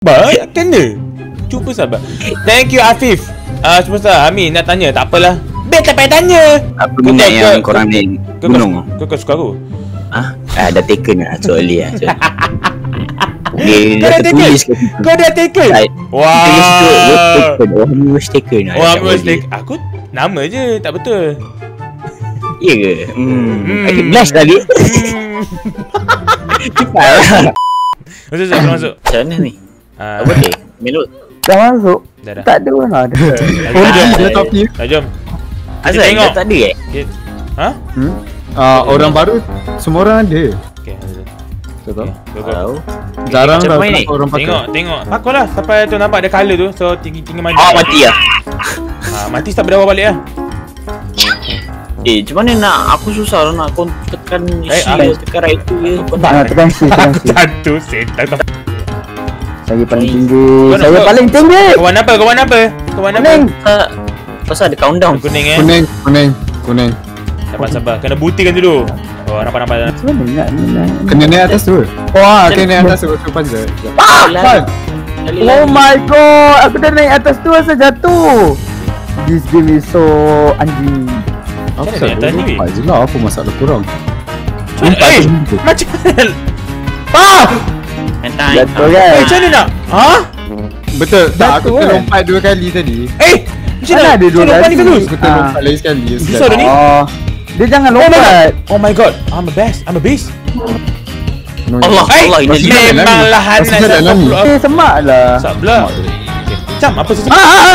Baik, kena. Cuba sabar. Thank you Afif. Superstar Amin nak tanya, tak apalah. Tak payah tanya. Aku minat yang korang ni gunung. Kau suka aku? Dah taken lah. Sorry lah. Kau dah taken? Kau dah taken? Wah. Oohami was taken. Aku nama je, tak betul. Ya ke? Aku blush tadi. Cepat lah. Masuk. Macam mana ni? Boleh? Melot? Dah masuk? Dah. Tak ada lah. Jom. Asal tengok tak ada Ha? Orang baru semua orang ada. Okey. Betul. Jarang lah orang pakai. Tengok. Pakar lah sampai tu nampak ada colour tu. So tinggi maju. Mati lah. Mati tak berdawa balik lah. Macam mana nak? Aku susah lah nak kau tekan tekan right tu je. Tekan C. Satu setan. Saya paling tinggi. Kawan apa? Kuning. Pasal ada countdown. Kuning. Kuning. Sabar. Kena buktikan dulu. Oh, nampak. Macam mana nak? Kena naik atas tu. Wah, kena naik atas tu panjat. Oh my god, aku dah naik atas tu asal jatuh. This game is so anjing. Apa sahaja ni? Apa masalah korang? Macam mana? Jatuh kan? Macam mana nak? Betul. Tak, aku terlompat 2 kali tadi. Macam mana ada 2 kali? Aku terlompat lagi sekali. Susah dah ni. Dia jangan lompat. Oh my god, I'm a beast. Allah, ini memanglah Hanan. Semak lah. Sablah. Macam apa sih?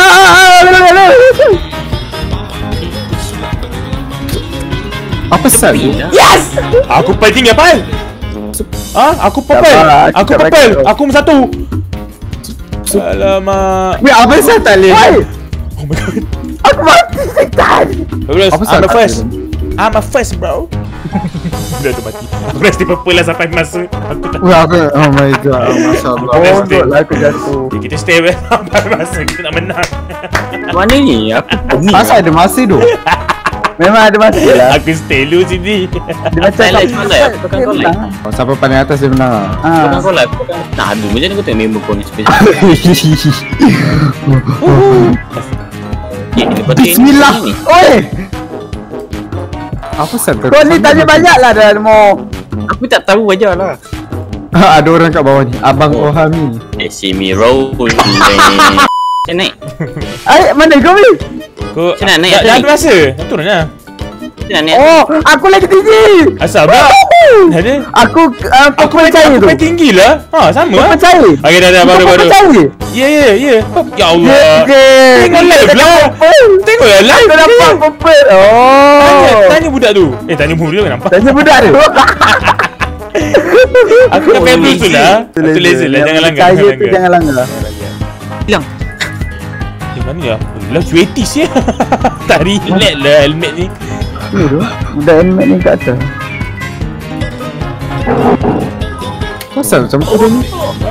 Apa sal tu? Yes! Aku paling tinggi apa? Aku purple. Aku nombor 1. Alamak. Weh, apa sal tak boleh? Oh my god. Aku mati setan. I'm a first bro. Dah tu mati. Aku rasa purple lah sampai masa aku tak. Oh my god. Masya-Allah. Oh, lah aku jatuh. Kita stay sampai masa kita nak menang. Mana ni? Aku Masa ada masa tu. Memang ada masa lah. Aku stay dulu sini. Dia macam Tekan collab. Siapa paling atas dia menang. Tekan collab. Nah, aduh macam mana kau tengok member kau ni spesial. Bismillah. Oi. Apa sal kau? Kau ni tanya banyak lah dah mau. Aku tak tahu aja lah. Ada orang kat bawah ni. Abang Oohami. See me roll. Macam naik. Mana kau ni? Kau nak naik dah tadi? rasa. Turun lah. Macam naik. Oh, aku lagi tinggi. Asal pula? Ada. Aku percaya tu. Aku paling tinggi lah. Sama Kau lah. percaya? Okey dah baru. Kau percaya? Ya. Ya Allah. Tengok live lah. Tengok live. Kau dapat purple. Oh. Tanya budak tu. Tanya budak kan nampak. Tanya budak tu. Aku dah pebble tu lah. Tu laser lah. Jangan langgar. Jangan langgar. Hilang. Mana ya? Lah cuetis ya. Tak relax lah helmet ni. Ni tu. Budak helmet ni kat atas. Pasal macam tu ni.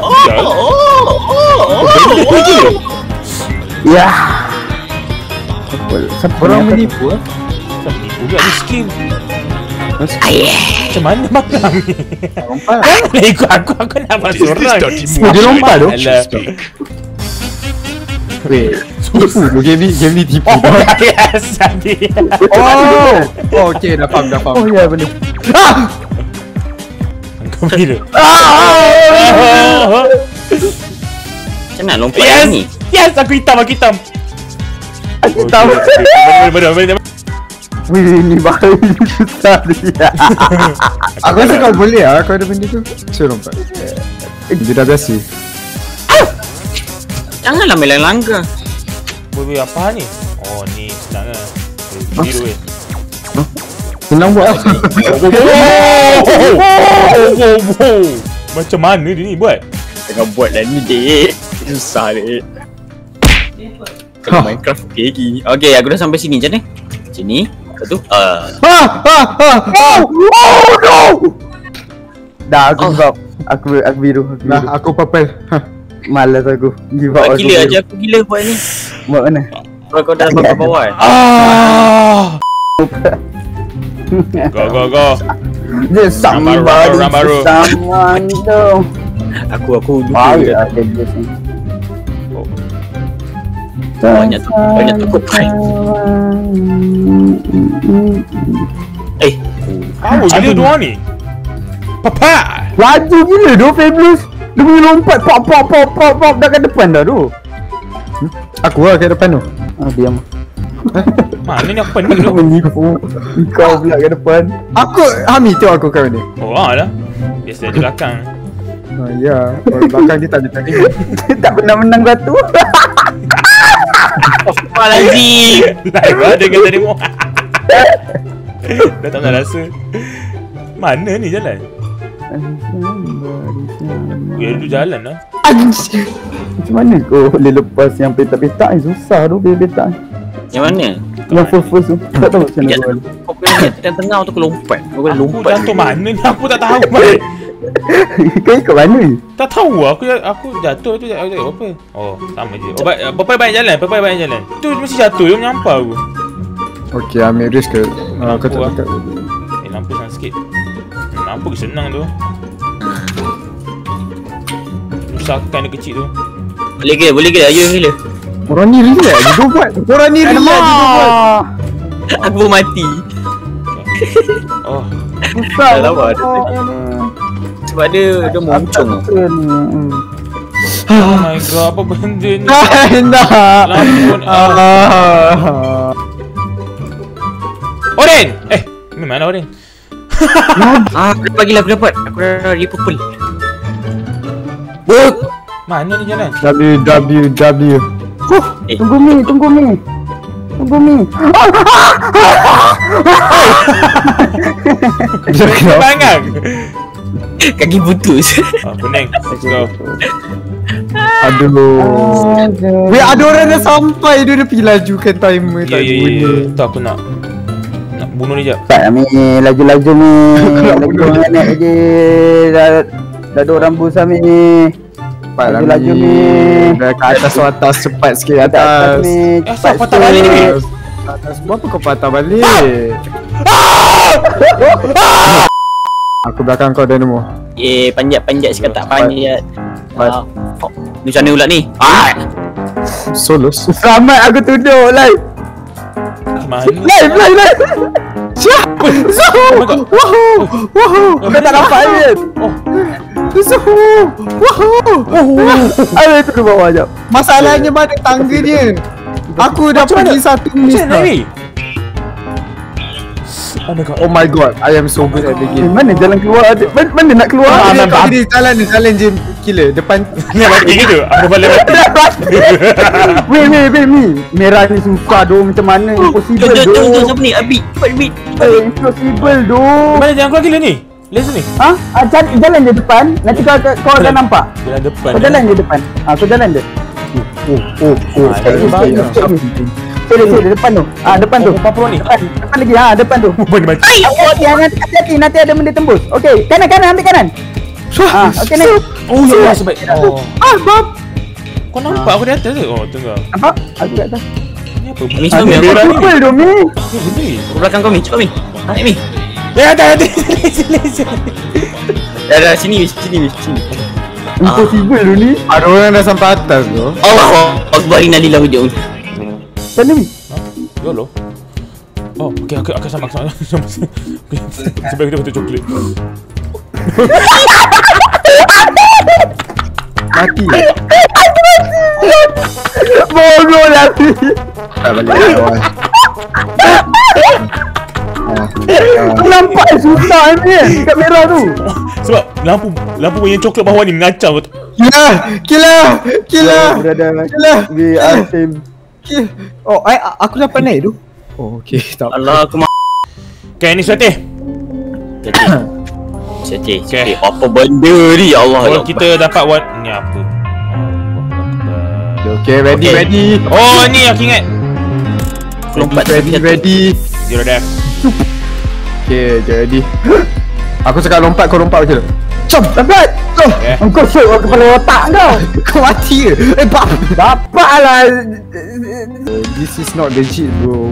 Ya. Orang menipu ah. Menipu pula ni skill. Macam mana makan ni? Lompat. Jangan ikut aku nak masuk orang. Dia lompat tu. Alah. Weh, tipu tu game ni tipu. Yes, Nabil. Oh, okey dah faham. Oh ya benar. Kau bila? Macam nak lompat ni? Yes, aku hitam. Aku tahu. Benar. Wih, ni bahaya susah dia. Aku rasa kau boleh lah. Kau ada benda tu. Cuba lompat. Dia dah biasa. Janganlah melang langgar. Weh, apa ni? Oh, ni senang lah. Biru weh. Senang buat lah. Macam mana dia ni buat? Tengah buat lah ni dek. Susah dek. Kalau Minecraft okey lagi. Okey, aku dah sampai sini macam ni. Sini. Satu. Oh no. Dah aku give up. Aku biru. Nah, aku purple. Malas aku. Give up. Buat gila aja aku gila buat ni. Buat mana? Kau dah sampai bawah. Go. Dia sama baru. Sama tu. Aku Baik lah kerja ni. banyak tu pai. Tahu gila dia orang ni. Papa. Laju gila tu Fabulous. Dia punya lompat pop dah kat depan dah tu. Aku lah kat depan tu. Diam. Mana ni aku pening Kau tu. menipu. Kau pula kat depan. Aku Hami tengok aku kat mana. Oh lah. Biasa di belakang. Ya, orang belakang dia tak ada tadi. Tak pernah menang batu. Apa lagi? Live lah dengan tadi mu. Dah tak nak rasa. Mana ni jalan? Ya dulu jalan lah. Macam mana kau boleh lepas yang petak-petak ni? Susah tu petak. Yang mana? Yang first tu. Tak tahu macam mana kau boleh. Kau punya tengah tu kau lompat. Kau boleh Aku lompat. jatuh mana ni? Aku tak tahu mana. Kau ikut mana ni? Tak tahu aku jatuh tu apa? Oh, sama je. Oh, Papai banyak jalan. Tu mesti jatuh dia menyampah aku. Okey, ambil risk ke? Kau tak dekat. Lampu senang sikit. Lampu senang tu. Susahkan dia kecil tu. Boleh ke? Ayo gila. Orang ni relax je dia buat. Orang ni relax je dia buat. Aku pun mati. Oh, Susah. Dah lama Sebab dia muncung. oh my god, apa benda ni? Nak. Lampu ni. Oren! Ni mana Oren? Aku dapat. Aku dah di purple. Mana ni jalan? www. Tunggu mi. Dia kenapa? Bangang! Kaki putus. Pening. Let's go. Aduh. Weh, ada orang dah sampai. Dia pergi lajukan timer. Tak guna. Tu aku nak bunuh dia jap. Tak mi, laju-laju mi. Laju naik je. Dah ada orang busa mi. Laju mi. Dah ke atas cepat sikit atas. mi. Asal patah balik ni? Atas buat apa kau patah balik? Aku belakang kau Dynamo. Panjat sikit tak panjat. Pat. Ni macam mana pula ni? Solos. Selamat aku duduk live. Mana? Live. Siapa? Oh my god. Woohoo. Kau tak nampak ni. Ayo tu bawah jap. Masalahnya mana tangga dia? Aku dah pergi satu miss. Macam mana ni? Oh my god, I am so good at the game. Mana jalan keluar? Mana nak keluar? Kau ni jalan je killer depan. Ni mati gitu. Aku balik mati. Wait, mi. Merah ni susah doh. Macam mana? Impossible doh. Siapa ni? Abi. Cepat Abi. Impossible doh. Mana jalan keluar gila ni? Laser ni. Ha? Jalan je depan. Nanti kau akan nampak. Jalan depan. Kau jalan je depan. Kau jalan je. Sini depan tu. Depan tu. Apa ni? Depan lagi. Depan tu. Bagi mati. Hati-hati nanti ada benda tembus. Okey, kanan ambil kanan. Okey ni. Oh ya, sebab. Oh. Bab. Kau nampak aku di atas ke? Oh, tengok. Nampak? Aku kat atas. Ni apa? Mi cepat Mi. Impossible doh mi. Aku belakang kau Mi. Cepat Mi. Naik Mi. Hati. Dah sini. Impossible doh ni. Ada orang dah sampai atas tu. Allah Akbar innalillahi wa inna ilaihi raji'un. Sana mi. Yolo. Oh, okey sama. Sebab kita betul coklat. Mati. Bodoh lah mi. Tak balik awal. Nampak susah ni kat merah tu. Sebab lampu yang coklat bawah ni mengacau. Killer. We are same. Oh, aku dapat naik tu. Oh, okey. Tak. Allah aku Okay, ni Syakir. Syakir. Apa benda ni ya Allah. Kalau kita dapat ni apa? Okay, ready. Oh, ni aku ingat. Ready. Zero death. Okay, ready. Aku cakap lompat, kau lompat macam tu. Jom, dapat. Engkau shoot kepala otak kau. Kau mati ke? Dapatlah. This is not legit, bro.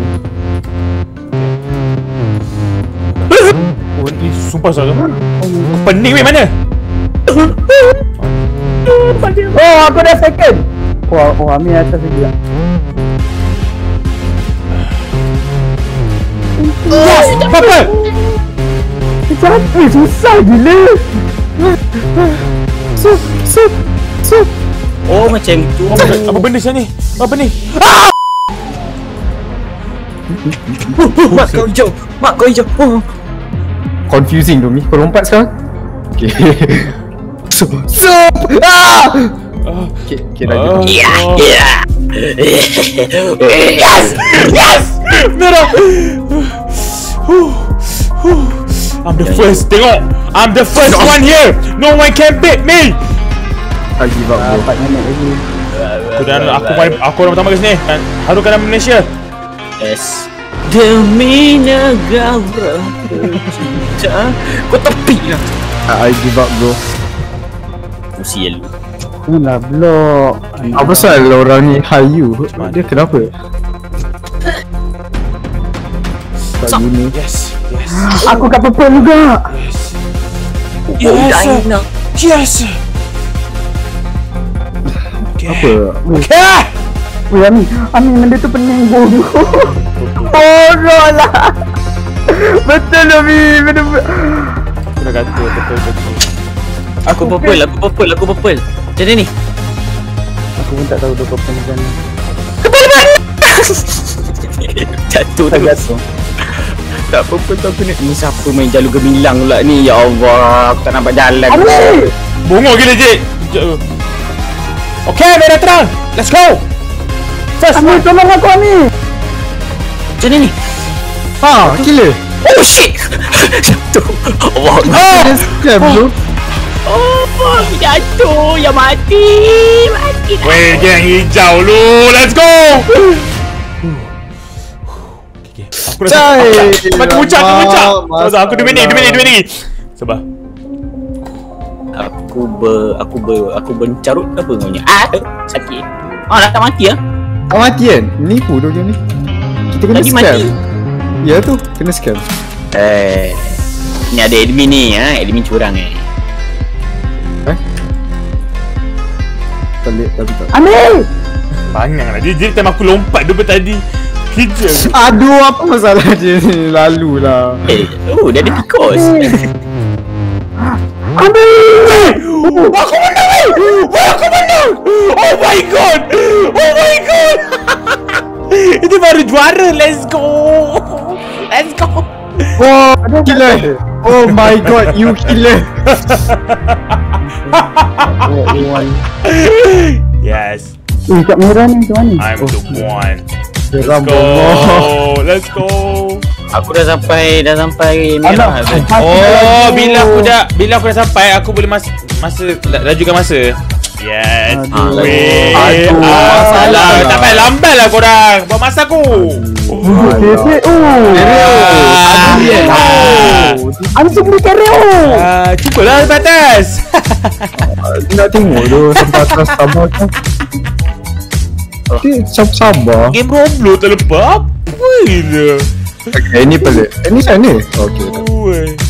Oh, ni sumpah salah. Pening weh mana? Oh, aku dah second. Oh, Ami atas lagi lah. Yes! Purple! Capek, susah gila. Sup. Oh macam tu. Apa benda siapa ni? Apa ni? Mak kau hijau. Mak kau hijau. Oh. Confusing tu Mi. Kau lompat sekarang. Okay. Sup. Okay, dah. Ya. Yes! Merah! I'm the first, tengok! I'm the first one here! No one can beat me! I give up bro. 4 minit lagi. Aku orang pertama ke sini. Harukan nama Malaysia. Yes. Demi negara tercinta. Kau tepi lah. I give up bro. Sial. Inilah blok. Apa pasal orang ni high you? Dia kenapa? Tak guna. Yes. Aku kat purple juga. Yes! Apa? Okay! Weh, Ami benda tu pening bodoh. Bodoh lah. Betul Ami. Benda Aku dah kata betul. Aku purple. Macam mana ni? aku pun tak tahu dia purple macam mana. Jatuh terus. Tak apa-apa tu aku nak. Ni siapa main jalur gemilang pula ni? Ya Allah, aku tak nampak jalan. Ami! Bongok gila Jik. Okay, merah terang. Let's go. First Ami, one. tolong aku Ami. Macam mana ni? Killer. Oh shit! Jatuh. Allah. Dia scam bro. Oh, jatuh. Ya mati. Weh, geng hijau lu. Let's go. Aku dah aku puncak. Aku 2 minit lagi. Sabar. Aku bencarut apa kau ni? Sakit. Nak mati ah? Kau mati kan? Nipu tu game ni. Kita kena Lagi scam. mati. Ya tu, kena scam. Ni ada admin ni admin curang Pelik tapi tak. Ami! Bangang lah dia time aku lompat daripada tadi. Kerja. Aduh, apa masalah dia ni? Lalu lah. Dia ada tikus. Ami! Aku menang. Oh my god. Itu baru juara. Let's go. Oh, killer. Oh my god, you killer. Yes. Kat merah ni macam mana? I'm the one. Geram Let's go. Aku dah sampai merah. Oh, bila aku dah sampai, aku boleh lajukan masa. Yes. Salah. Tak payah lambat lah korang. Buat masa aku. Kerek Ami semua kerek Cubalah sampai atas. Nak tengok tu sampai atas sabar kan. Sabar. Game Roblox tak lepas. Apa je. Okay, ini pelik. Ini sana. Okay. Ui.